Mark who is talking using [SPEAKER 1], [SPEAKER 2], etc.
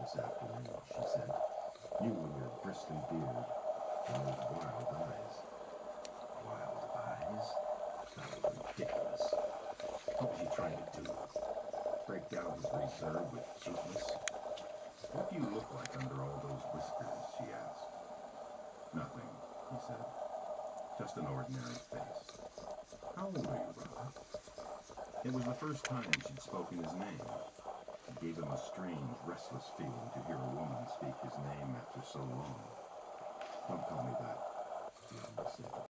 [SPEAKER 1] this afternoon, she said. You and your bristly beard and those wild eyes. Wild eyes? That was ridiculous. What was he trying to do? Break down his reserve with cuteness? What do you look like under all those whiskers, she asked. Nothing, he said. Just an ordinary face. How old are you, brother? It was the first time she'd spoken his name. It gave him a strange, restless feeling to hear a woman speak his name after so long. Don't call me that, the elder said.